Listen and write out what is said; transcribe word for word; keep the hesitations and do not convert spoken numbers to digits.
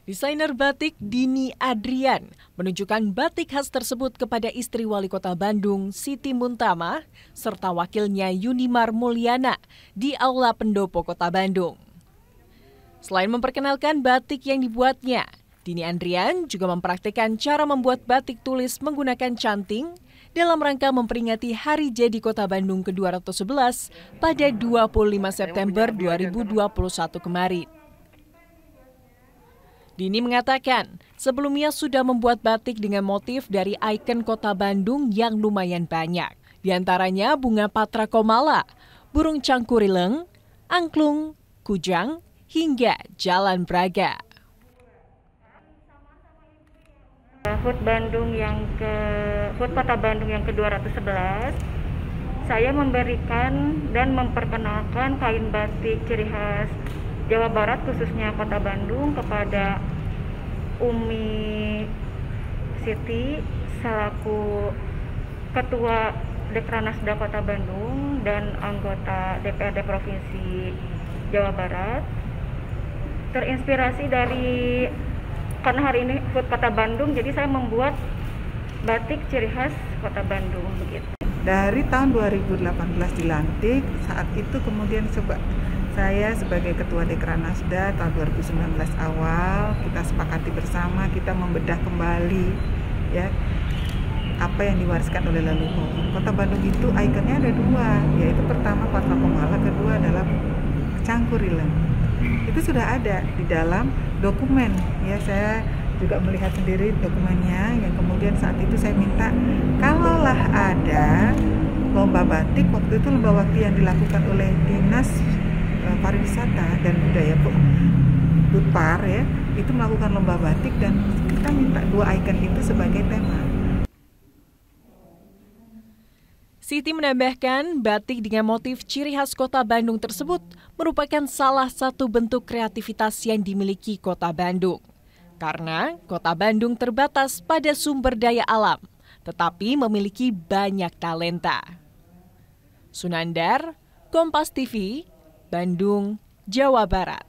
Desainer batik Dini Adrian menunjukkan batik khas tersebut kepada istri Wali Kota Bandung, Siti Muntama, serta wakilnya Yunimar Mulyana di Aula Pendopo Kota Bandung. Selain memperkenalkan batik yang dibuatnya, Dini Adrian juga mempraktikkan cara membuat batik tulis menggunakan canting dalam rangka memperingati Hari Jadi Kota Bandung ke dua ratus sebelas pada dua puluh lima September dua ribu dua puluh satu kemarin. Dini mengatakan sebelumnya sudah membuat batik dengan motif dari ikon kota Bandung yang lumayan banyak. Di antaranya bunga patra komala, burung cangkurileng, angklung, kujang, hingga jalan Braga. Hut Bandung yang ke Hut Kota Bandung yang ke dua ratus sebelas, saya memberikan dan memperkenalkan kain batik ciri khas Jawa Barat khususnya Kota Bandung kepada Umi Siti selaku Ketua Dekranasda Kota Bandung dan anggota D P R D Provinsi Jawa Barat. Terinspirasi dari karena hari ini Hut Kota Bandung, jadi saya membuat batik ciri khas Kota Bandung begitu. Dari tahun dua ribu delapan belas dilantik, saat itu kemudian coba saya sebagai Ketua Dekranasda tahun dua ribu sembilan belas awal, kita sepakati bersama, kita membedah kembali ya apa yang diwariskan oleh leluhur. Kota Bandung itu ikonnya ada dua, yaitu pertama patra komala, kedua adalah cangkurileng. Itu sudah ada di dalam dokumen ya, saya juga melihat sendiri dokumennya, yang kemudian saat itu saya minta kalaulah ada lomba batik, waktu itu lomba batik yang dilakukan oleh Dinas Pariwisata dan Budaya Budpar ya, itu melakukan lomba batik dan kita minta dua ikon itu sebagai tema. Siti menambahkan batik dengan motif ciri khas Kota Bandung tersebut merupakan salah satu bentuk kreativitas yang dimiliki Kota Bandung. Karena Kota Bandung terbatas pada sumber daya alam, tetapi memiliki banyak talenta. Sunandar, Kompas T V, Bandung, Jawa Barat.